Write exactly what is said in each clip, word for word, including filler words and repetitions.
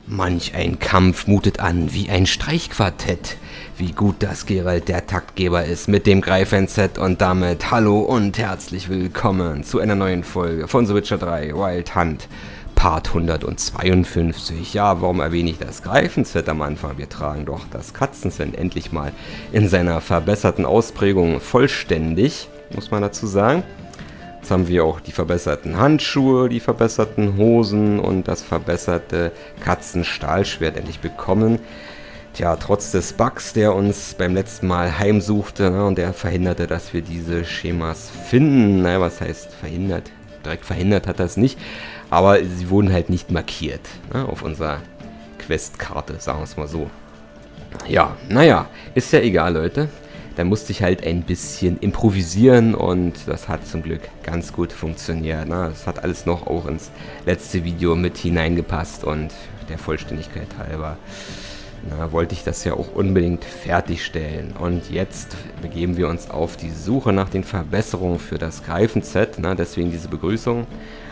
Manch ein Kampf mutet an wie ein Streichquartett. Wie gut, dass Geralt der Taktgeber ist mit dem Greifenset und damit hallo und herzlich willkommen zu einer neuen Folge von The Witcher drei Wild Hunt, Part hundertzweiundfünfzig. Ja, warum erwähne ich das Greifenset am Anfang? Wir tragen doch das Katzenset endlich mal in seiner verbesserten Ausprägung vollständig, muss man dazu sagen. Jetzt haben wir auch die verbesserten Handschuhe, die verbesserten Hosen und das verbesserte Katzenstahlschwert endlich bekommen. Tja, trotz des Bugs, der uns beim letzten Mal heimsuchte, ne, und der verhinderte, dass wir diese Schemas finden. Naja, was heißt verhindert? Direkt verhindert hat das nicht, aber sie wurden halt nicht markiert, ne, auf unserer Questkarte, sagen wir es mal so. Ja, naja, ist ja egal, Leute. Da musste ich halt ein bisschen improvisieren und das hat zum Glück ganz gut funktioniert. Ne? Das hat alles noch auch ins letzte Video mit hineingepasst und der Vollständigkeit halber na, wollte ich das ja auch unbedingt fertigstellen. Und jetzt begeben wir uns auf die Suche nach den Verbesserungen für das Greifenset. Ne? Deswegen diese Begrüßung.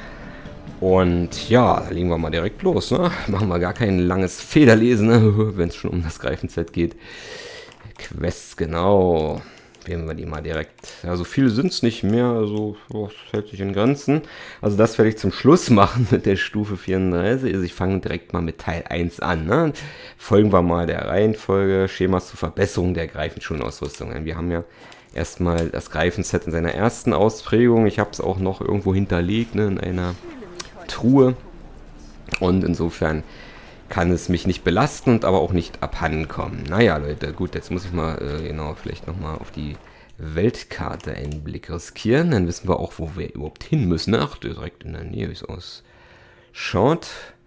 Und ja, da legen wir mal direkt los. Ne? Machen wir gar kein langes Federlesen, ne? Wenn es schon um das Greifenset geht. Quests, genau. Wählen wir die mal direkt. Ja, so viele sind es nicht mehr, also oh, das hält sich in Grenzen. Also das werde ich zum Schluss machen mit der Stufe vierunddreißig. Also ich fange direkt mal mit Teil eins an. Ne? Folgen wir mal der Reihenfolge. Schemas zur Verbesserung der Greifenschulenausrüstung. Wir haben ja erstmal das Greifenset in seiner ersten Ausprägung. Ich habe es auch noch irgendwo hinterlegt, ne, in einer Truhe. Und insofern kann es mich nicht belasten und aber auch nicht abhanden kommen. Naja, Leute, gut, jetzt muss ich mal, äh, genau, vielleicht nochmal auf die Weltkarte einen Blick riskieren. Dann wissen wir auch, wo wir überhaupt hin müssen. Ach, direkt in der Nähe, wie es ausschaut.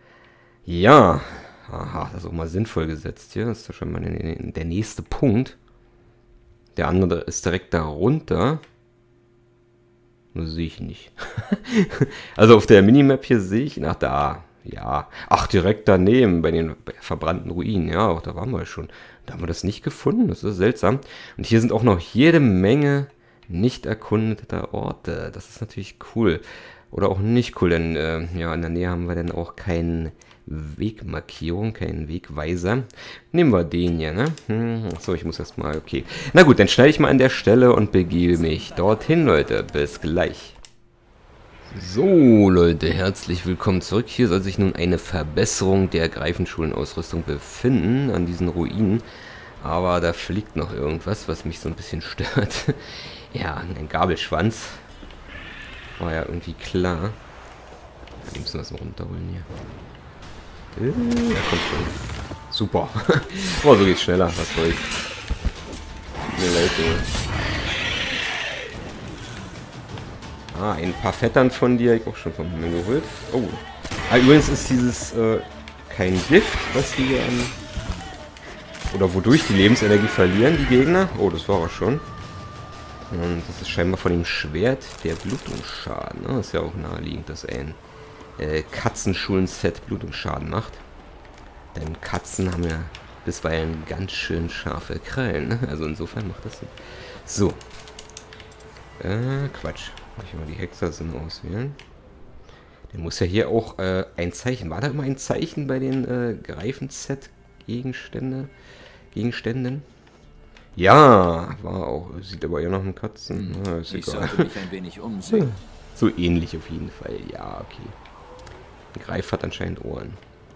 Ja, aha, das ist auch mal sinnvoll gesetzt hier. Das ist doch schon mal der nächste Punkt. Der andere ist direkt darunter. Nur sehe ich nicht. Also auf der Minimap hier sehe ich, nach da. Ja, ach, direkt daneben, bei den verbrannten Ruinen. Ja, auch da waren wir schon. Da haben wir das nicht gefunden, das ist seltsam. Und hier sind auch noch jede Menge nicht erkundeter Orte. Das ist natürlich cool. Oder auch nicht cool, denn äh, ja, in der Nähe haben wir dann auch keine Wegmarkierung, keinen Wegweiser. Nehmen wir den hier, ne? Hm, achso, ich muss erst mal, okay. Na gut, dann schneide ich mal an der Stelle und begebe mich dorthin, Leute. Bis gleich. So, Leute, herzlich willkommen zurück. Hier soll sich nun eine Verbesserung der Greifenschulenausrüstung befinden an diesen Ruinen. Aber da fliegt noch irgendwas, was mich so ein bisschen stört. Ja, ein Gabelschwanz. War ja irgendwie klar. Wir müssen das mal runterholen hier. Äh, ja, kommt schon. Super. Oh, so geht's schneller. Was soll's. Nee, Leute. Ah, ein paar Fettern von dir, ich auch schon von mir geholt. Oh. Ah, übrigens ist dieses äh, kein Gift, was die an. Oder wodurch die Lebensenergie verlieren, die Gegner. Oh, das war er schon. Und das ist scheinbar von dem Schwert der Blutungsschaden. Ne? Das ist ja auch naheliegend, dass ein äh, Katzenschulen-Set Blutungsschaden macht. Denn Katzen haben ja bisweilen ganz schön scharfe Krallen. Ne? Also insofern macht das Sinn. So. Äh, Quatsch. Ich mal die Hexersinn auswählen. Der muss ja hier auch äh, ein Zeichen. War da immer ein Zeichen bei den äh, Greifenset-Gegenstände? Gegenständen? Ja, war auch. Sieht aber eher nach einem Katzen. Na, ist ich egal. sollte mich ein wenig umsehen. So ähnlich auf jeden Fall. Ja, okay. Der Greif hat anscheinend Ohren.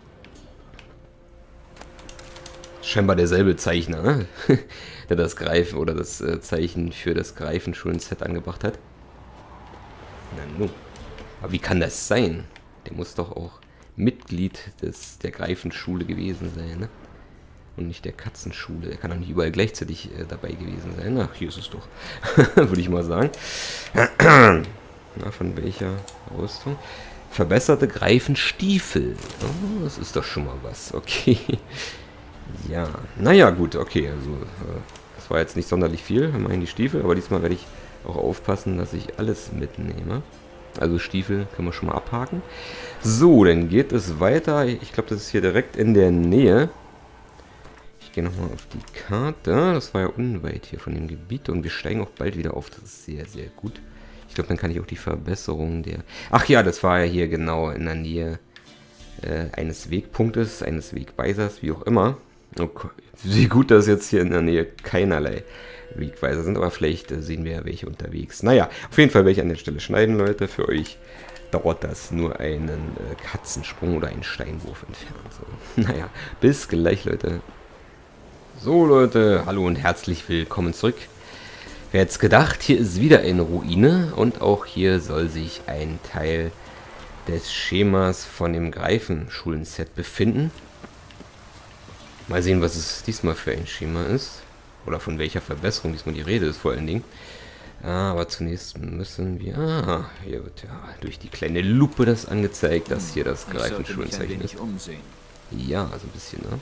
Scheinbar derselbe Zeichner, ne? Der das Greifen oder das äh, Zeichen für das Greifenschulen-Set angebracht hat. Na nun. Aber wie kann das sein? Der muss doch auch Mitglied des, der Greifenschule gewesen sein, ne? Und nicht der Katzenschule. Der kann doch nicht überall gleichzeitig äh, dabei gewesen sein. Ach, hier ist es doch. Würde ich mal sagen. Na, von welcher Rüstung? Verbesserte Greifenstiefel. Oh, das ist doch schon mal was. Okay. Ja. Naja, gut. Okay, also äh, das war jetzt nicht sonderlich viel. Immerhin die Stiefel. Aber diesmal werde ich auch aufpassen, dass ich alles mitnehme. Also Stiefel können wir schon mal abhaken. So, dann geht es weiter. Ich glaube, das ist hier direkt in der Nähe. Ich gehe nochmal auf die Karte. Das war ja unweit hier von dem Gebiet. Und wir steigen auch bald wieder auf. Das ist sehr, sehr gut. Ich glaube, dann kann ich auch die Verbesserung der... Ach ja, das war ja hier genau in der Nähe äh, eines Wegpunktes, eines Wegweisers, wie auch immer. Okay. Wie gut, dass jetzt hier in der Nähe keinerlei Wegweiser sind, aber vielleicht äh, sehen wir ja welche unterwegs. Naja, auf jeden Fall werde ich an der Stelle schneiden, Leute. Für euch dauert das nur einen äh, Katzensprung oder einen Steinwurf entfernt. So. Naja, bis gleich, Leute. So, Leute, hallo und herzlich willkommen zurück. Wer hätte es gedacht, hier ist wieder eine Ruine und auch hier soll sich ein Teil des Schemas von dem Greifenschulen-Set befinden. Mal sehen, was es diesmal für ein Schema ist. Oder von welcher Verbesserung diesmal die Rede ist vor allen Dingen. Ah, aber zunächst müssen wir... Ah, hier wird ja durch die kleine Lupe das angezeigt, dass hier das Greifenschulenzeichen ist. Umsehen. Ja, also ein bisschen, ne?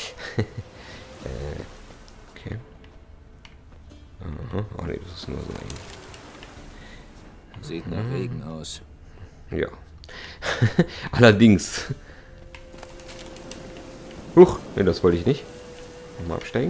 äh, okay. Aha, oh ne, das ist nur so ein... Sieht nach Regen aus. Ja. Allerdings... Huch, ne, das wollte ich nicht. Nochmal absteigen.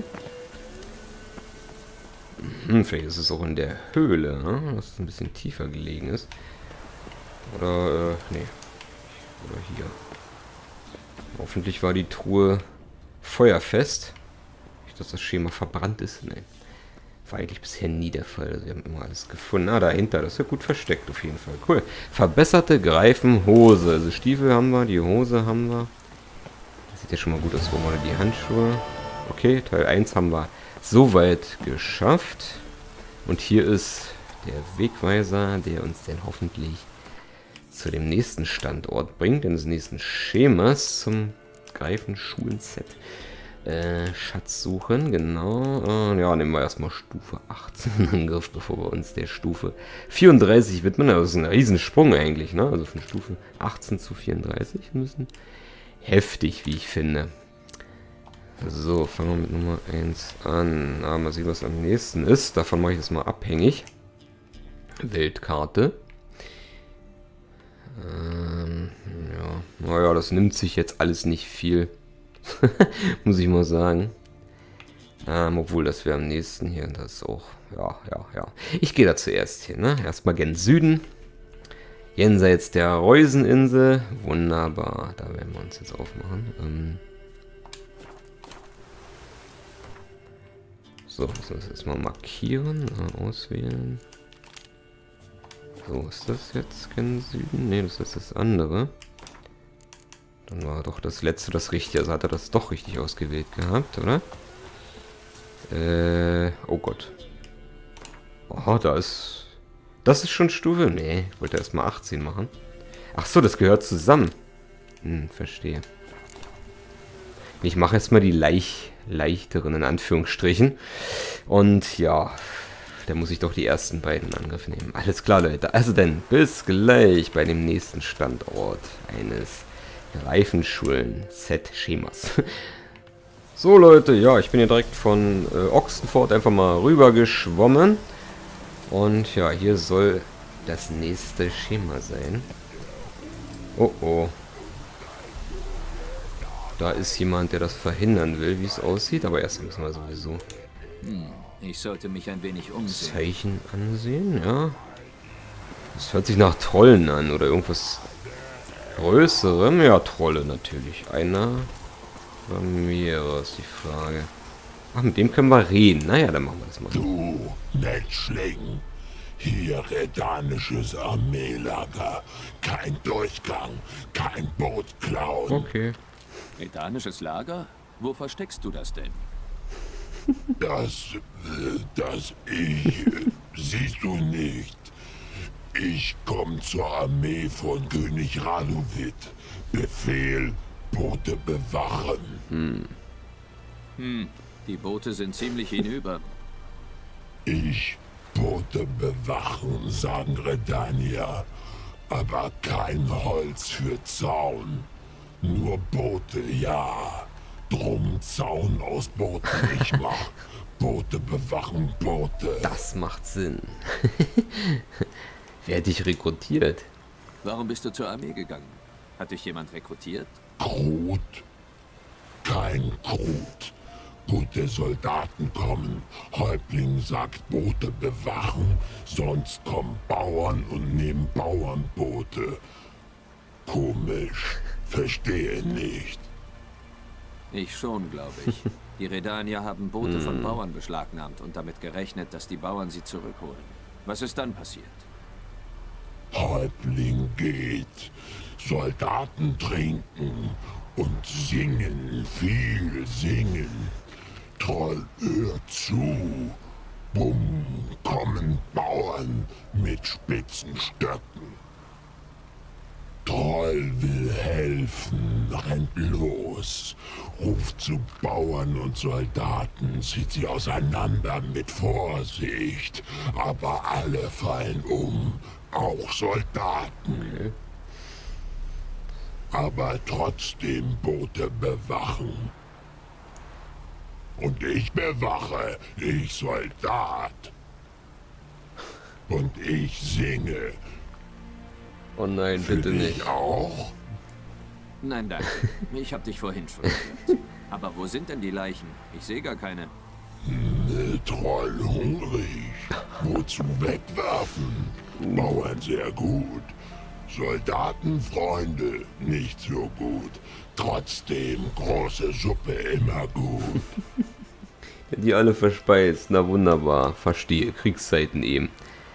Hm, vielleicht ist es auch in der Höhle, ne? Dass es ein bisschen tiefer gelegen ist. Oder, äh, nee. Oder hier. Hoffentlich war die Truhe feuerfest. Nicht, dass das Schema verbrannt ist. Nein. War eigentlich bisher nie der Fall. Also wir haben immer alles gefunden. Ah, dahinter. Das ist ja gut versteckt auf jeden Fall. Cool. Verbesserte Greifenhose. Also Stiefel haben wir, die Hose haben wir. Das sieht ja schon mal gut aus. Wo wir die Handschuhe. Okay, Teil eins haben wir soweit geschafft. Und hier ist der Wegweiser, der uns dann hoffentlich zu dem nächsten Standort bringt, des nächsten Schemas zum Greifenschulen-Set. Äh, Schatz suchen, genau. Äh, ja, nehmen wir erstmal Stufe achtzehn in Angriff, bevor wir uns der Stufe vierunddreißig widmen. Das ist ein Riesensprung eigentlich, ne? Also von Stufe achtzehn zu vierunddreißig müssen. Heftig, wie ich finde. So, fangen wir mit Nummer eins an. Ah, mal sehen, was am nächsten ist. Davon mache ich das mal abhängig. Weltkarte. Ähm, ja. Naja, das nimmt sich jetzt alles nicht viel. Muss ich mal sagen. Ähm, obwohl, das wäre am nächsten hier. Das ist auch, ja, ja, ja. Ich gehe da zuerst hin, ne? Erstmal gen Süden. Jenseits der Reuseninsel. Wunderbar. Da werden wir uns jetzt aufmachen. Ähm so, müssen wir das jetzt mal markieren. Äh, auswählen. So, ist das jetzt gen Süden? Ne, das ist das andere. Dann war doch das letzte das Richtige. Also hat er das doch richtig ausgewählt gehabt, oder? Äh, oh Gott. Aha, da ist... Das ist schon Stufe? Nee, ich wollte erstmal achtzehn machen. Ach so, das gehört zusammen. Hm, verstehe. Ich mache jetzt mal die leicht, leichteren, in Anführungsstrichen. Und ja, da muss ich doch die ersten beiden in Angriff nehmen. Alles klar, Leute. Also denn, bis gleich bei dem nächsten Standort eines Greifenschulen-Set-Schemas. So, Leute, ja, ich bin hier direkt von äh, Ochsenfurt einfach mal rüber geschwommen. Und ja, hier soll das nächste Schema sein. Oh oh. Da ist jemand, der das verhindern will, wie es aussieht. Aber erst müssen wir sowieso Hm, ich sollte mich ein wenig umsehen. Zeichen ansehen, ja. Das hört sich nach Trollen an oder irgendwas Größerem. Ja, Trolle natürlich. Einer oder mehrere ist die Frage. Ach, mit dem können wir reden. Naja, dann machen wir das mal. Du, Menschling, hier redanisches Armeelager. Kein Durchgang, kein Boot klauen. Okay. Redanisches Lager? Wo versteckst du das denn? Das, äh, das ich, äh, siehst du nicht. Ich komme zur Armee von König Radovid. Befehl, Boote bewachen. Hm. Hm, die Boote sind ziemlich hinüber. Ich, Boote bewachen, sagen Redanier. Aber kein Holz für Zaun. Nur Boote, ja. Drum Zaun aus Booten ich mach. Boote bewachen Boote. Das macht Sinn. Wer hat dich rekrutiert? Warum bist du zur Armee gegangen? Hat dich jemand rekrutiert? Krut? Kein Krut. Gute Soldaten kommen. Häuptling sagt Boote bewachen. Sonst kommen Bauern und nehmen Bauernboote. Komisch. Verstehe nicht. Ich schon, glaube ich. Die Redanier haben Boote von Bauern beschlagnahmt und damit gerechnet, dass die Bauern sie zurückholen. Was ist dann passiert? Häuptling geht. Soldaten trinken und singen, viel singen. Troll hört zu. Bumm, kommen Bauern mit spitzen Stöcken. Troll will helfen, rennt los, ruft zu Bauern und Soldaten, zieht sie auseinander mit Vorsicht, aber alle fallen um, auch Soldaten. Okay. Aber trotzdem Boote bewachen. Und ich bewache, ich Soldat. Und ich singe. Oh nein, Für bitte dich nicht. Oh. auch? Nein, danke. Ich habe dich vorhin schon gehört. Aber wo sind denn die Leichen? Ich sehe gar keine. Hm, Troll hungrig. Wozu wegwerfen? Bauern sehr gut. Soldatenfreunde nicht so gut. Trotzdem große Suppe immer gut. Die alle verspeist. Na wunderbar. Verstehe. Kriegszeiten eben.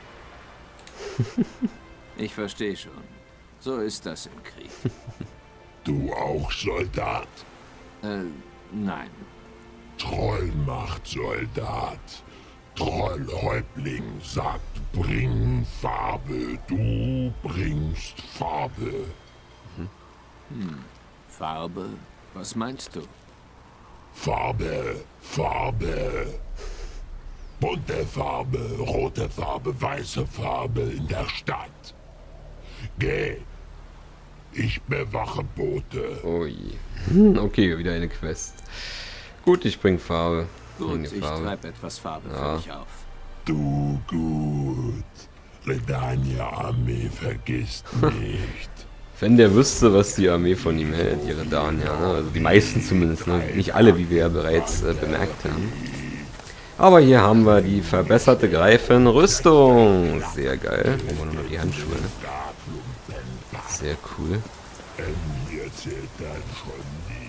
Ich verstehe schon. So ist das im Krieg. Du auch Soldat? Äh, nein. Troll macht Soldat. Trollhäuptling sagt, bring Farbe. Du bringst Farbe. Hm. Farbe? Was meinst du? Farbe, Farbe. Bunte Farbe, rote Farbe, weiße Farbe in der Stadt. Geh. Ich bewache Boote. Oh je. Hm, okay, wieder eine Quest. Gut, ich bring Farbe. Gut, Bring die ich Farbe. treibe etwas Farbe Ja. für dich auf. Du gut. Redania-Armee vergisst nicht. Wenn der wüsste, was die Armee von ihm hält, die Redanier, ne? Also die meisten zumindest, ne? Nicht alle, wie wir ja bereits äh, bemerkt haben. Aber hier haben wir die verbesserte Greifenrüstung. Sehr geil. Brauchen wir nur noch die Handschuhe. Ne? Sehr cool. Hier zählt dann schon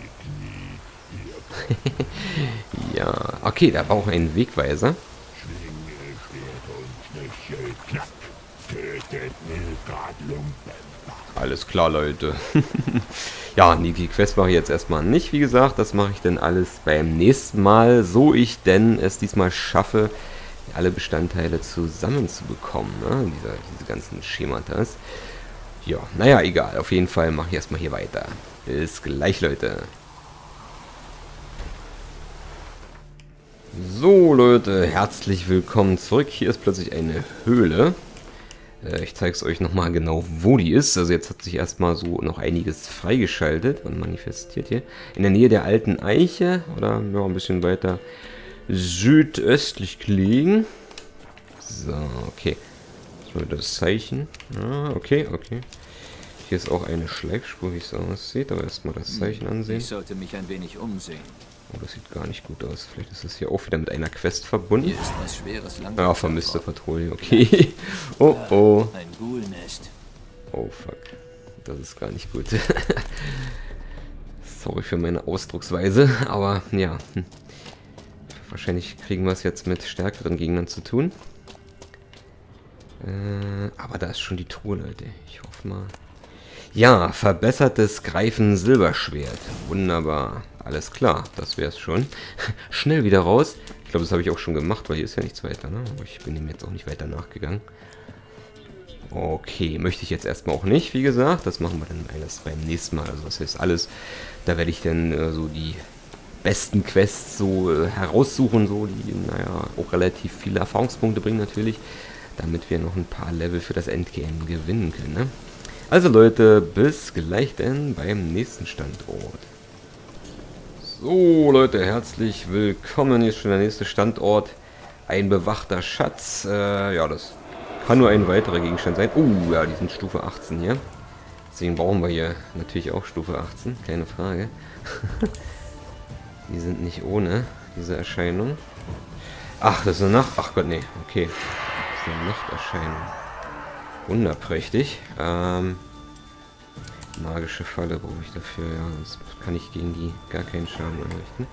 die Knie. Hier Ja, okay, da war auch ein Wegweiser. Schlinge, Schwert und Knöchel, klack. Tötet Nilfgaard Lumpenbach. Alles klar, Leute. Ja, die Quest mache ich jetzt erstmal nicht. Wie gesagt, das mache ich dann alles beim nächsten Mal, so ich denn es diesmal schaffe, alle Bestandteile zusammenzubekommen. Ne? Diese, diese ganzen Schematas. Ja, naja, egal. Auf jeden Fall mache ich erstmal hier weiter. Bis gleich, Leute. So, Leute, herzlich willkommen zurück. Hier ist plötzlich eine Höhle. Ich zeige es euch nochmal genau, wo die ist. Also jetzt hat sich erstmal so noch einiges freigeschaltet und manifestiert hier. In der Nähe der alten Eiche oder ja, ein bisschen weiter südöstlich gelegen. So, okay. So, das Zeichen. Ah, okay, okay. Hier ist auch eine Schleifspur, wie es so aussieht. Aber erstmal das Zeichen ansehen. Ich sollte mich ein wenig umsehen. Oh, das sieht gar nicht gut aus. Vielleicht ist das hier auch wieder mit einer Quest verbunden. Hier ist was Schweres lang. Ja, vermisste Patrouille, okay. Oh, oh. Ein Ghoulnest. Oh, fuck. Das ist gar nicht gut. Sorry für meine Ausdrucksweise, aber ja. Hm. Wahrscheinlich kriegen wir es jetzt mit stärkeren Gegnern zu tun. Äh, aber da ist schon die Truhe, Leute. Ich hoffe mal. Ja, verbessertes Greifen-Silberschwert. Wunderbar. Alles klar, das wäre es schon. Schnell wieder raus. Ich glaube, das habe ich auch schon gemacht, weil hier ist ja nichts weiter, ne? Aber ich bin ihm jetzt auch nicht weiter nachgegangen. Okay, möchte ich jetzt erstmal auch nicht, wie gesagt. Das machen wir dann alles beim nächsten Mal. Also das heißt alles, da werde ich dann äh, so die besten Quests so äh, heraussuchen, so die, naja, auch relativ viele Erfahrungspunkte bringen natürlich, damit wir noch ein paar Level für das Endgame gewinnen können, ne? Also Leute, bis gleich denn beim nächsten Standort. So Leute, herzlich willkommen. Hier ist schon der nächste Standort. Ein bewachter Schatz. Äh, ja, das kann nur ein weiterer Gegenstand sein. Oh, ja, die sind Stufe achtzehn hier. Deswegen brauchen wir hier natürlich auch Stufe achtzehn. Keine Frage. Die sind nicht ohne, diese Erscheinung. Ach, das ist eine Nacht. Ach Gott, nee. Okay. Das ist eine Nachterscheinung. Wunderprächtig. Ähm, Magische Falle brauche ich dafür, ja. Sonst kann ich gegen die gar keinen Schaden anrichten.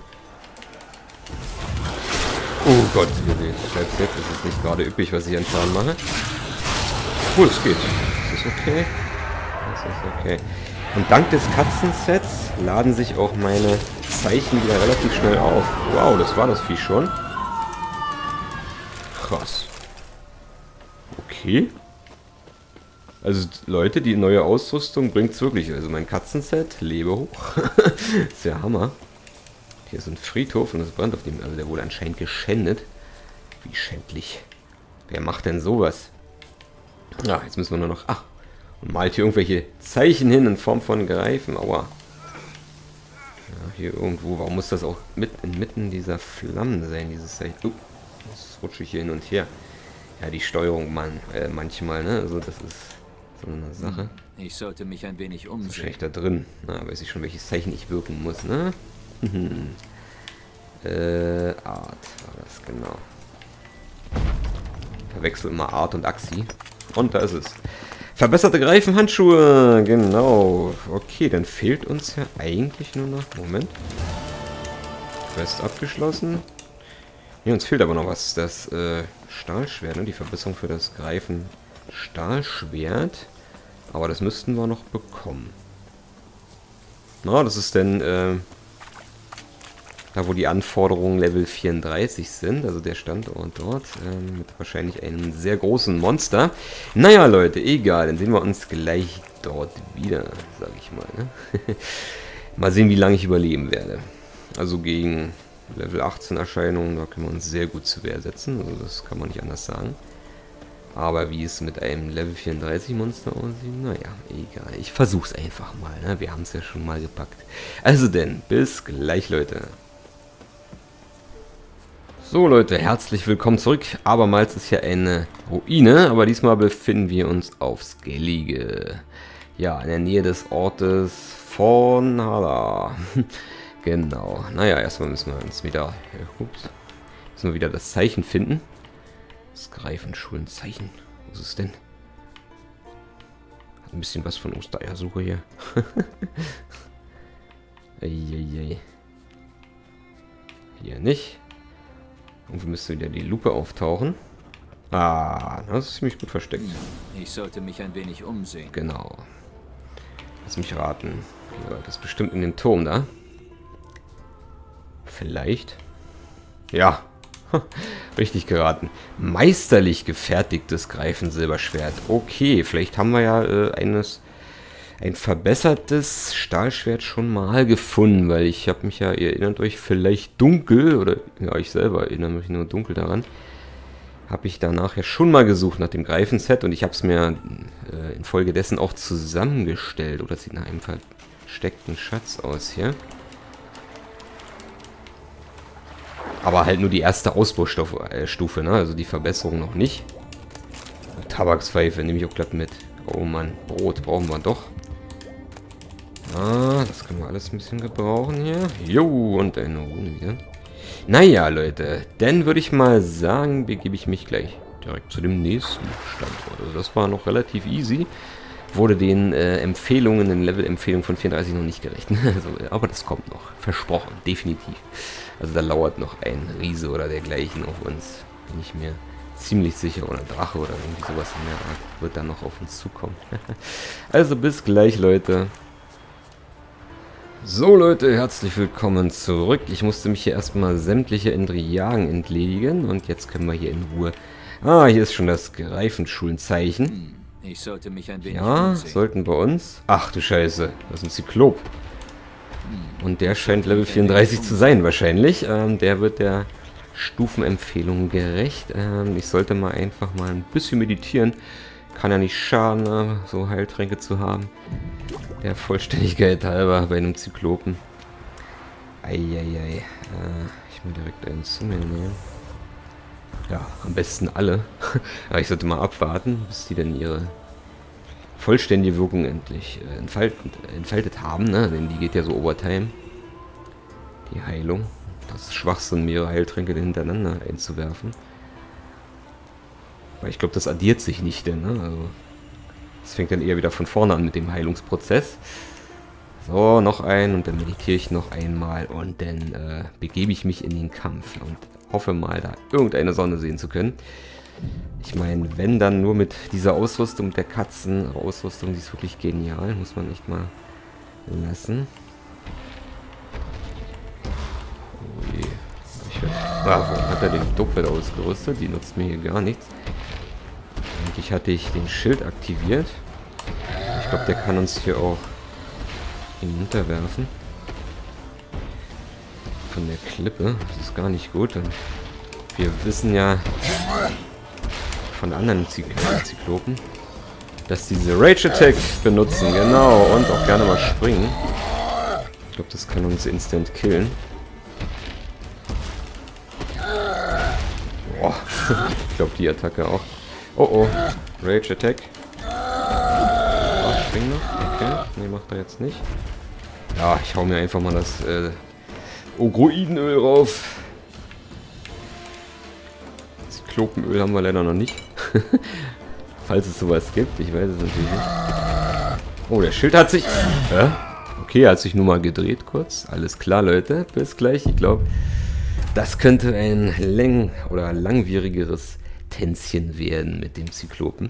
Oh Gott, selbst jetzt ist es nicht gerade üppig, was ich an Schaden mache. Obwohl, es geht. Das ist okay. Das ist okay. Und dank des Katzensets laden sich auch meine Zeichen wieder relativ schnell auf. Wow, das war das Vieh schon. Krass. Okay. Also Leute, die neue Ausrüstung bringt es wirklich. Also mein Katzenset, lebe hoch. Ist ja Hammer. Hier ist ein Friedhof und es brennt auf dem. Also der wurde anscheinend geschändet. Wie schändlich. Wer macht denn sowas? Ja, jetzt müssen wir nur noch... Ach, und malt hier irgendwelche Zeichen hin in Form von Greifen. Aua. Ja, hier irgendwo. Warum muss das auch mit inmitten dieser Flammen sein, dieses Zeichen? Uh, das rutsche ich hier hin und her. Ja, die Steuerung, man, äh, manchmal, ne? Also das ist so eine Sache. Ich sollte mich ein wenig umsehen. Wahrscheinlich da drin. Na, weiß ich schon, welches Zeichen ich wirken muss, ne? äh, Art war das, genau. Verwechsel immer Art und Axi. Und da ist es. Verbesserte Greifenhandschuhe, genau. Okay, dann fehlt uns ja eigentlich nur noch... Moment. Quest abgeschlossen. Ne, uns fehlt aber noch was. Das äh, Stahlschwert, ne? Die Verbesserung für das Greifen Stahlschwert. Aber das müssten wir noch bekommen. Na, das ist denn äh, da, wo die Anforderungen Level vierunddreißig sind. Also der Standort dort äh, mit wahrscheinlich einem sehr großen Monster. Naja, Leute, egal. Dann sehen wir uns gleich dort wieder, sage ich mal. Ne? Mal sehen, wie lange ich überleben werde. Also gegen Level achtzehn Erscheinungen, da können wir uns sehr gut zur Wehr setzen. Also das kann man nicht anders sagen. Aber wie es mit einem Level vierunddreißig Monster aussieht, naja, egal. Ich versuch's einfach mal, ne? Wir haben es ja schon mal gepackt. Also denn, bis gleich, Leute. So, Leute, herzlich willkommen zurück. Abermals ist hier eine Ruine, aber diesmal befinden wir uns auf Skellige. Ja, in der Nähe des Ortes von Hala. Genau. Naja, erstmal müssen wir uns wieder... Ups, müssen wir wieder das Zeichen finden. Das Greifenschulenzeichen. Was ist es denn? Hat ein bisschen was von Ostereiersuche hier. Eieiei. Hier nicht. Irgendwie müsste wieder die Lupe auftauchen. Ah, das ist ziemlich gut versteckt. Ich sollte mich ein wenig umsehen. Genau. Lass mich raten. Ja, das ist bestimmt in den Turm da. Vielleicht. Ja. Richtig geraten. Meisterlich gefertigtes Greifensilberschwert. Okay, vielleicht haben wir ja äh, eines, ein verbessertes Stahlschwert schon mal gefunden, weil ich habe mich ja, ihr erinnert euch vielleicht dunkel, oder ja, ich selber erinnere mich nur dunkel daran, habe ich danach ja schon mal gesucht nach dem Greifenset und ich habe es mir äh, infolgedessen auch zusammengestellt. Oder sieht nach einem versteckten Schatz aus hier. Aber halt nur die erste Ausbaustufe, ne? Also die Verbesserung noch nicht. Tabakspfeife nehme ich auch glatt mit. Oh Mann, Brot brauchen wir doch. Ah, das können wir alles ein bisschen gebrauchen hier. Jo, und eine Rune wieder. Naja, Leute, dann würde ich mal sagen, begebe ich mich gleich direkt zu dem nächsten Standort. Also das war noch relativ easy. Wurde den äh, Empfehlungen, den Level-Empfehlungen von vierunddreißig noch nicht gerecht. Also, aber das kommt noch. Versprochen, definitiv. Also da lauert noch ein Riese oder dergleichen auf uns. Bin ich mir ziemlich sicher. Oder Drache oder irgendwie sowas in der Art wird dann noch auf uns zukommen. Also bis gleich, Leute. So, Leute, herzlich willkommen zurück. Ich musste mich hier erstmal sämtliche Endriagen entledigen. Und jetzt können wir hier in Ruhe... Ah, hier ist schon das Greifenschulenzeichen. Ich sollte mich ein wenig Ja, umsehen. sollten bei uns... Ach du Scheiße, das ist ein Zyklop. Und der scheint Level vierunddreißig zu sein wahrscheinlich. Ähm, der wird der Stufenempfehlung gerecht. Ähm, ich sollte mal einfach mal ein bisschen meditieren. Kann ja nicht schaden, ne, so Heiltränke zu haben. Der Vollständigkeit halber bei einem Zyklopen. Eieiei. Äh, ich will direkt einen zu mir nehmen. Ja, am besten alle. Aber ich sollte mal abwarten, bis die dann ihre vollständige Wirkung endlich äh, entfaltet, entfaltet haben, ne? Denn die geht ja so overtime. Die Heilung. Das ist Schwachsinn, mehrere Heiltränke hintereinander einzuwerfen. Weil ich glaube, das addiert sich nicht, denn, ne? Also Es fängt dann eher wieder von vorne an mit dem Heilungsprozess. So, noch ein und dann meditiere ich noch einmal und dann äh, begebe ich mich in den Kampf und hoffe mal, da irgendeine Sonne sehen zu können. Ich meine, wenn dann nur mit dieser Ausrüstung der Katzen, Ausrüstung, die ist wirklich genial, muss man echt mal lassen. Oh je. Ich werd, ah, warum hat er den Doppel ausgerüstet? Die nutzt mir hier gar nichts. Eigentlich hatte ich den Schild aktiviert. Ich glaube, der kann uns hier auch hinunterwerfen. Von der Klippe. Das ist gar nicht gut. Und wir wissen ja von anderen Zyklopen, dass diese Rage Attack benutzen. Genau. Und auch gerne mal springen. Ich glaube, das kann uns instant killen. Boah. Ich glaube, die Attacke auch. Oh oh. Rage Attack. Oh, spring noch. Okay. Ne, macht er jetzt nicht. Ja, ich hau mir einfach mal das äh, Ogroidenöl rauf. Zyklopenöl haben wir leider noch nicht. Falls es sowas gibt, ich weiß es natürlich nicht. Oh, der Schild hat sich... Hä? Okay, er hat sich nur mal gedreht kurz. Alles klar, Leute. Bis gleich. Ich glaube, das könnte ein läng- oder langwierigeres Tänzchen werden mit dem Zyklopen.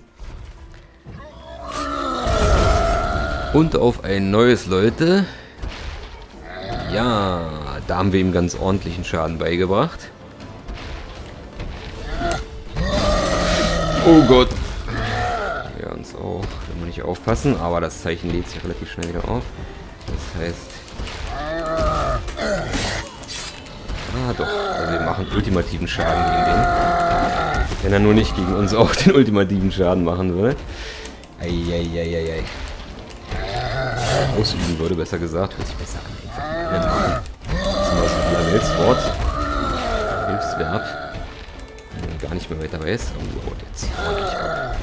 Und auf ein neues, Leute. Ja, da haben wir ihm ganz ordentlichen Schaden beigebracht. Oh Gott. Ja, uns auch. Da muss ich aufpassen, aber das Zeichen lädt sich relativ schnell wieder auf. Das heißt... Ah, doch. Also wir machen ultimativen Schaden gegen den. Wenn er nur nicht gegen uns auch den ultimativen Schaden machen würde. Eieieiei. Ausüben würde, besser gesagt. Hört sich besser an. Das ist mal so ein Lamelswort. Hilfsverb. Wenn man gar nicht mehr weiter weiß. Oh, jetzt ordentlich ab.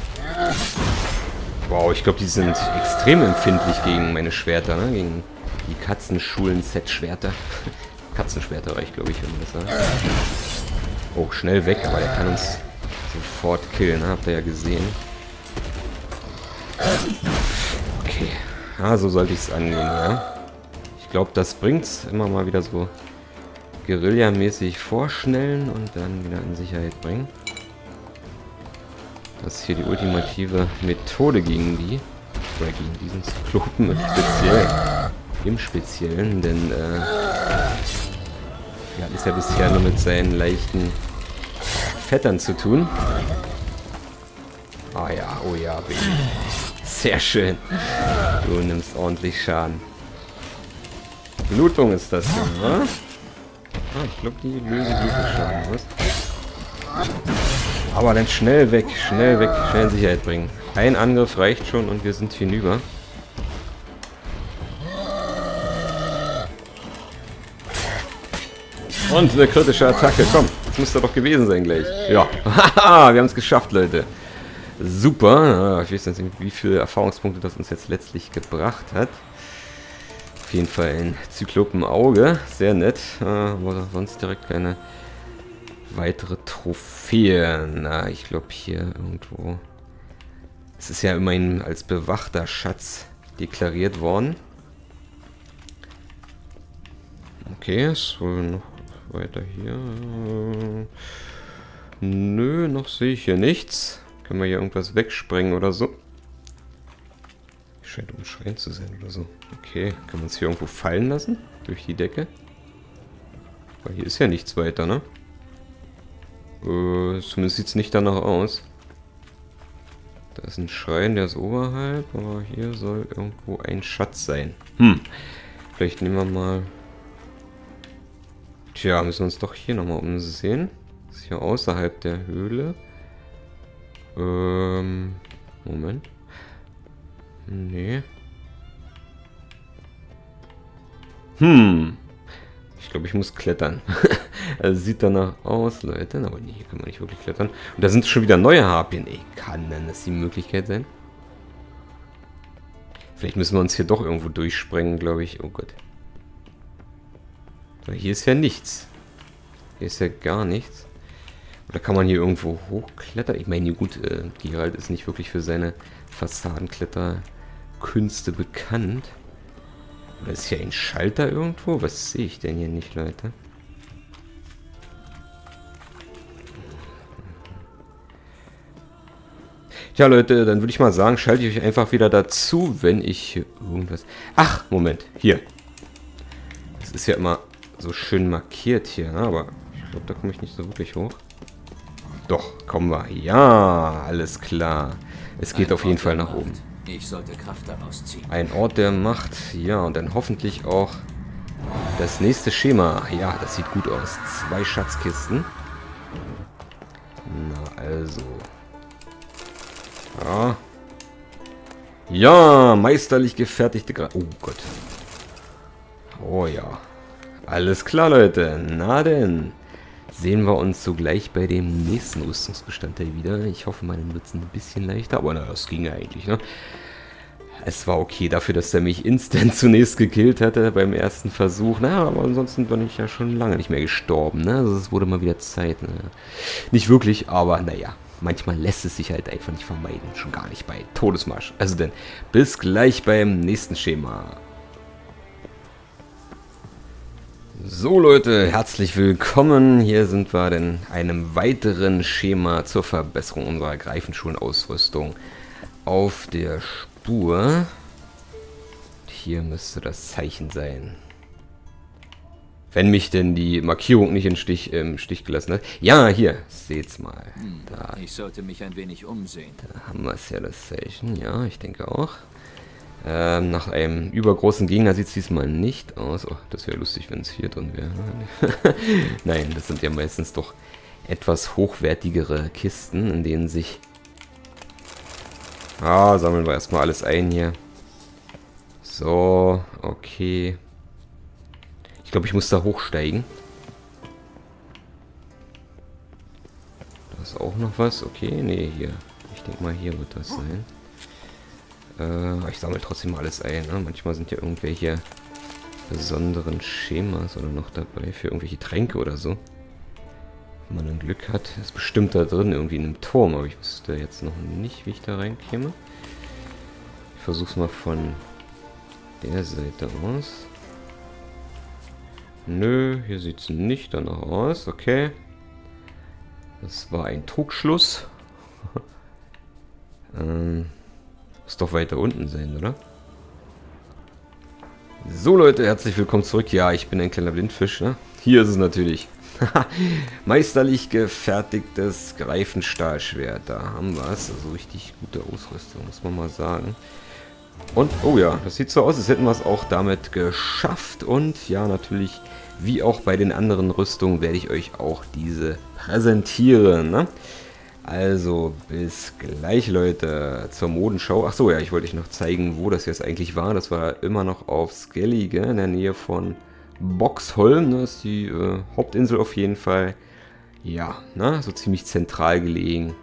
Wow, ich glaube, die sind extrem empfindlich gegen meine Schwerter, ne? Gegen die Katzenschulen-Set-Schwerter. Katzenschwerter reicht, glaube ich, wenn man das sagt. Oh, schnell weg, aber der kann uns sofort killen, ne? Habt ihr ja gesehen. Okay. Ah, so sollte ich es angehen, ja. Ich glaube, das bringt's. Immer mal wieder so Guerilla-mäßig vorschnellen und dann wieder in Sicherheit bringen. Das ist hier die ultimative Methode gegen die. Oder gegen diesen Zyklopen im Speziellen. Im Speziellen, denn äh, ja, ist ja bisher nur mit seinen leichten Vettern zu tun. Ah ja, oh ja, Baby. Sehr schön. Du nimmst ordentlich Schaden. Blutung ist das hier, oder? Ah, ich glaube, die lösen Blutungsschaden aus. Aber dann schnell weg, schnell weg, schnell in Sicherheit bringen. Ein Angriff reicht schon und wir sind hinüber. Und eine kritische Attacke, komm, das müsste doch gewesen sein gleich. Ja, haha, wir haben es geschafft, Leute. Super, ich weiß nicht, wie viele Erfahrungspunkte das uns jetzt letztlich gebracht hat. Auf jeden Fall ein Zyklopenauge, sehr nett, aber sonst direkt keine weitere Trophäen. Na, ich glaube hier irgendwo. Es ist ja immerhin als bewachter Schatz deklariert worden. Okay, ist wohl noch weiter hier. Nö, noch sehe ich hier nichts. Können wir hier irgendwas wegsprengen oder so? Scheint umschreien zu sein oder so. Okay, können wir uns hier irgendwo fallen lassen? Durch die Decke? Weil hier ist ja nichts weiter, ne? Äh, zumindest sieht es nicht danach aus. Da ist ein Schrein, der ist oberhalb, aber hier soll irgendwo ein Schatz sein. Hm. Vielleicht nehmen wir mal... Tja, müssen wir uns doch hier nochmal umsehen. Das ist hier außerhalb der Höhle. Ähm... Moment. Nee. Hm. Ich glaube, ich muss klettern. Also sieht danach aus, Leute. Aber nee, hier kann man nicht wirklich klettern. Und da sind schon wieder neue Harpien. Ey, kann denn das die Möglichkeit sein? Vielleicht müssen wir uns hier doch irgendwo durchsprengen, glaube ich. Oh Gott. So, hier ist ja nichts. Hier ist ja gar nichts. Oder kann man hier irgendwo hochklettern? Ich meine, gut, äh, Geralt ist nicht wirklich für seine Fassadenkletterkünste bekannt. Oder ist hier ein Schalter irgendwo? Was sehe ich denn hier nicht, Leute? Tja, Leute, dann würde ich mal sagen, schalte ich euch einfach wieder dazu, wenn ich hier irgendwas... Ach, Moment, hier. Das ist ja immer so schön markiert hier, ne? Aber ich glaube, da komme ich nicht so wirklich hoch. Doch, kommen wir. Ja, alles klar. Es geht auf jeden Fall nach oben. Ich sollte Kraft daraus ziehen. Ein Ort der Macht, ja, und dann hoffentlich auch das nächste Schema. Ja, das sieht gut aus. Zwei Schatzkisten. Na, also... Ja. Ja, meisterlich gefertigte Gra... Oh Gott. Oh ja. Alles klar, Leute. Na denn. Sehen wir uns sogleich bei dem nächsten Rüstungsbestandteil wieder. Ich hoffe, meine wird es ein bisschen leichter. Aber na, das ging ja eigentlich, ne? Es war okay dafür, dass er mich instant zunächst gekillt hatte beim ersten Versuch. Na, aber ansonsten bin ich ja schon lange nicht mehr gestorben, ne? Also es wurde mal wieder Zeit, ne? Nicht wirklich, aber naja. Manchmal lässt es sich halt einfach nicht vermeiden. Schon gar nicht bei Todesmarsch. Also denn, bis gleich beim nächsten Schema. So Leute, herzlich willkommen. Hier sind wir in einem weiteren Schema zur Verbesserung unserer Greifenschulenausrüstung auf der Spur. Hier müsste das Zeichen sein. Wenn mich denn die Markierung nicht im Stich, im Stich gelassen hat. Ja, hier, seht's mal. Da, ich sollte mich ein wenig umsehen. Da haben wir es ja, das Zeichen. Ja, ich denke auch. Ähm, nach einem übergroßen Gegner sieht es diesmal nicht aus. Oh, das wäre lustig, wenn es hier drin wäre. Nein, das sind ja meistens doch etwas hochwertigere Kisten, in denen sich... Ah, sammeln wir erstmal alles ein hier. So, okay. Ich glaube, ich muss da hochsteigen. Da ist auch noch was. Okay, nee, hier. Ich denke mal, hier wird das sein. Äh, ich sammle trotzdem alles ein. Ne? Manchmal sind ja irgendwelche besonderen Schemas oder noch dabei für irgendwelche Tränke oder so. Wenn man ein Glück hat, ist bestimmt da drin irgendwie in einem Turm. Aber ich wüsste jetzt noch nicht, wie ich da reinkäme. Ich versuche es mal von der Seite aus. Nö, hier sieht es nicht danach aus. Okay. Das war ein Trugschluss. ähm, muss doch weiter unten sein, oder? So Leute, herzlich willkommen zurück. Ja, ich bin ein kleiner Blindfisch, ne? Hier ist es natürlich. Meisterlich gefertigtes Greifenstahlschwert. Da haben wir es. Also richtig gute Ausrüstung, muss man mal sagen. Und, oh ja, das sieht so aus, als hätten wir es auch damit geschafft. Und ja, natürlich, wie auch bei den anderen Rüstungen, werde ich euch auch diese präsentieren. Ne? Also, bis gleich, Leute, zur Modenschau. Achso, ja, ich wollte euch noch zeigen, wo das jetzt eigentlich war. Das war immer noch auf Skellige, in der Nähe von Boxholm. Das ist die äh, Hauptinsel auf jeden Fall. Ja, ne, so ziemlich zentral gelegen.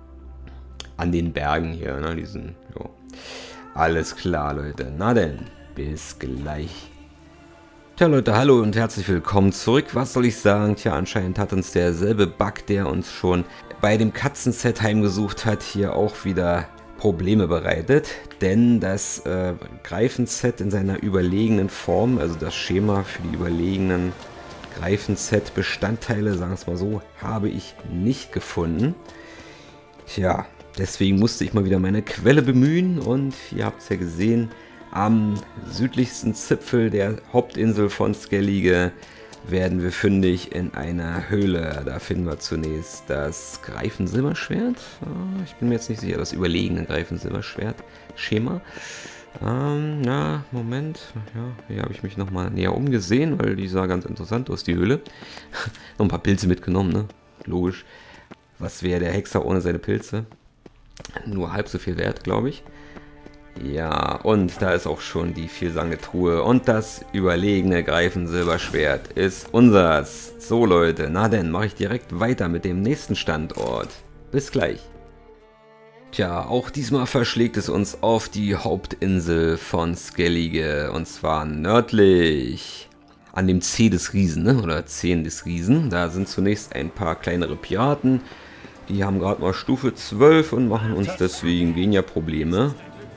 An den Bergen hier, ne, diesen, jo. Alles klar, Leute. Na denn, bis gleich. Tja, Leute, hallo und herzlich willkommen zurück. Was soll ich sagen? Tja, anscheinend hat uns derselbe Bug, der uns schon bei dem Katzenset heimgesucht hat, hier auch wieder Probleme bereitet. Denn das äh, Greifenset in seiner überlegenen Form, also das Schema für die überlegenen Greifenset-Bestandteile, sagen wir es mal so, habe ich nicht gefunden. Tja, deswegen musste ich mal wieder meine Quelle bemühen und ihr habt es ja gesehen, am südlichsten Zipfel der Hauptinsel von Skellige werden wir fündig in einer Höhle. Da finden wir zunächst das Greifensilberschwert. Ich bin mir jetzt nicht sicher, das überlegene Greifensilberschwert-Schema. Ähm, na, Moment. Ja, hier habe ich mich nochmal näher umgesehen, weil die sah ganz interessant aus, die Höhle. Noch ein paar Pilze mitgenommen, ne? Logisch. Was wäre der Hexer ohne seine Pilze? Nur halb so viel wert, glaube ich. Ja, und da ist auch schon die vielsagende Truhe. Und das überlegene Greifensilberschwert ist unseres. So Leute, na denn, mache ich direkt weiter mit dem nächsten Standort. Bis gleich. Tja, auch diesmal verschlägt es uns auf die Hauptinsel von Skellige. Und zwar nördlich. an dem C des Riesen, ne? Oder Zehen des Riesen. Da sind zunächst ein paar kleinere Piraten. Die haben gerade mal Stufe zwölf und machen uns deswegen weniger Probleme.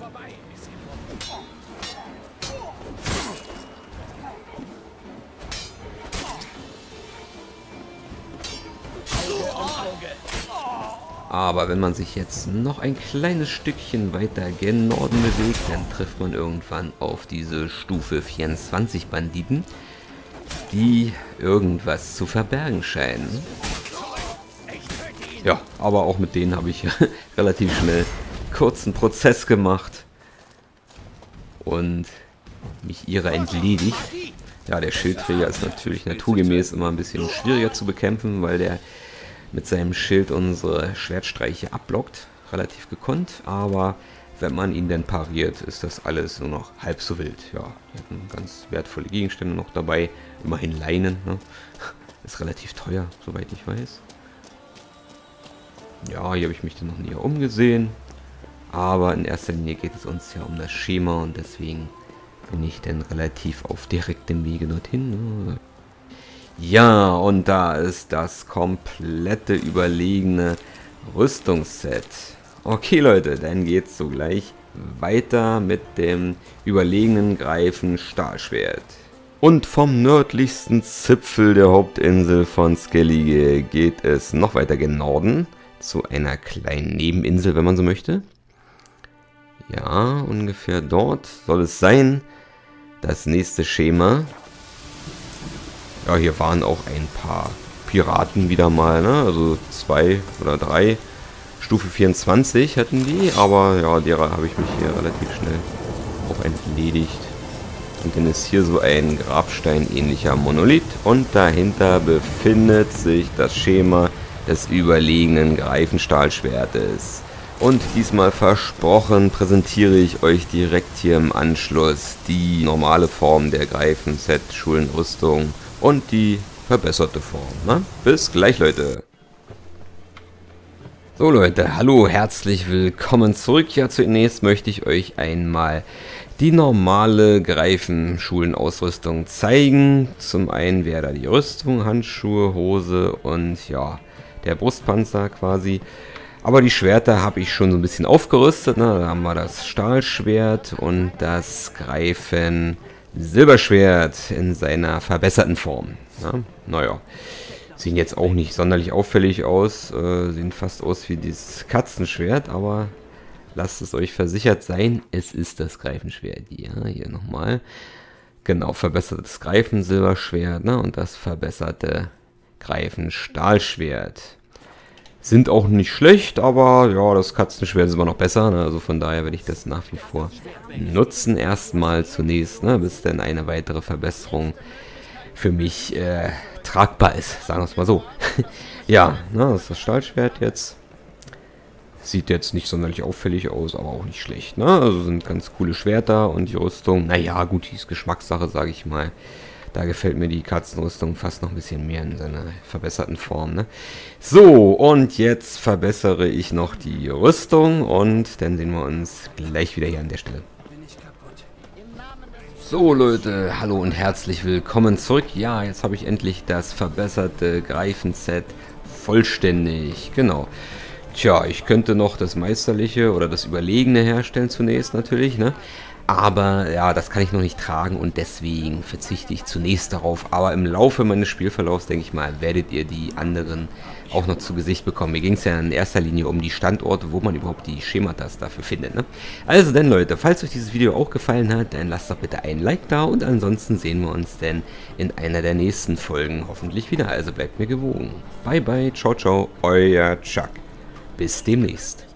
Aber wenn man sich jetzt noch ein kleines Stückchen weiter gen Norden bewegt, dann trifft man irgendwann auf diese Stufe vierundzwanzig Banditen, die irgendwas zu verbergen scheinen. Ja, aber auch mit denen habe ich relativ schnell kurzen Prozess gemacht und mich ihrer entledigt. Ja, der Schildträger ist natürlich naturgemäß immer ein bisschen schwieriger zu bekämpfen, weil der mit seinem Schild unsere Schwertstreiche abblockt, relativ gekonnt, aber wenn man ihn dann pariert, ist das alles nur noch halb so wild. Ja, wir hatten ganz wertvolle Gegenstände noch dabei, immerhin Leinen, ne? Ist relativ teuer, soweit ich weiß. Ja, hier habe ich mich dann noch näher umgesehen, aber in erster Linie geht es uns ja um das Schema und deswegen bin ich dann relativ auf direktem Wege dorthin, ne? Ja, und da ist das komplette überlegene Rüstungsset. Okay, Leute, dann geht's so gleich weiter mit dem überlegenen Greifen Stahlschwert. Und vom nördlichsten Zipfel der Hauptinsel von Skellige geht es noch weiter gen Norden zu einer kleinen Nebeninsel, wenn man so möchte. Ja, ungefähr dort soll es sein. Das nächste Schema. Ja, hier waren auch ein paar Piraten wieder mal, ne? Also zwei oder drei. Stufe vierundzwanzig hatten die, aber ja, derer habe ich mich hier relativ schnell auch entledigt. Und dann ist hier so ein Grabstein-ähnlicher Monolith und dahinter befindet sich das Schema des überlegenen Greifenstahlschwertes. Und diesmal versprochen präsentiere ich euch direkt hier im Anschluss die normale Form der Greifen-Set-Schulenrüstung und die verbesserte Form. Ne? Bis gleich, Leute. So, Leute, hallo, herzlich willkommen zurück. Ja, zunächst möchte ich euch einmal die normale Greifenschulenausrüstung zeigen. Zum einen wäre da die Rüstung, Handschuhe, Hose und ja, der Brustpanzer quasi. Aber die Schwerter habe ich schon so ein bisschen aufgerüstet. Ne? Da haben wir das Stahlschwert und das Greifen Silberschwert in seiner verbesserten Form. Ja? Naja, sehen jetzt auch nicht sonderlich auffällig aus. Äh, sehen fast aus wie dieses Katzenschwert, aber lasst es euch versichert sein, es ist das Greifenschwert. Ja, hier nochmal. Genau, verbessertes Greifen Silberschwert, ne? Und das verbesserte Greifen Stahlschwert. Sind auch nicht schlecht, aber ja, das Katzenschwert ist immer noch besser. Ne? Also von daher werde ich das nach wie vor nutzen. Erstmal zunächst, ne? Bis dann eine weitere Verbesserung für mich äh, tragbar ist. Sagen wir es mal so. Ja, ne, das ist das Stahlschwert jetzt. Sieht jetzt nicht sonderlich auffällig aus, aber auch nicht schlecht. Ne? Also sind ganz coole Schwerter und die Rüstung. Naja, gut, die ist Geschmackssache, sage ich mal. Da gefällt mir die Katzenrüstung fast noch ein bisschen mehr in seiner verbesserten Form. Ne? So, und jetzt verbessere ich noch die Rüstung und dann sehen wir uns gleich wieder hier an der Stelle. So, Leute, hallo und herzlich willkommen zurück. Ja, jetzt habe ich endlich das verbesserte Greifenset vollständig. Genau. Tja, ich könnte noch das Meisterliche oder das Überlegene herstellen zunächst natürlich, ne? Aber ja, das kann ich noch nicht tragen und deswegen verzichte ich zunächst darauf. Aber im Laufe meines Spielverlaufs, denke ich mal, werdet ihr die anderen auch noch zu Gesicht bekommen. Mir ging es ja in erster Linie um die Standorte, wo man überhaupt die Schematas dafür findet. Ne? Also dann, Leute, falls euch dieses Video auch gefallen hat, dann lasst doch bitte ein Like da und ansonsten sehen wir uns dann in einer der nächsten Folgen hoffentlich wieder. Also bleibt mir gewogen. Bye bye, ciao ciao, euer Chuck. Bis demnächst.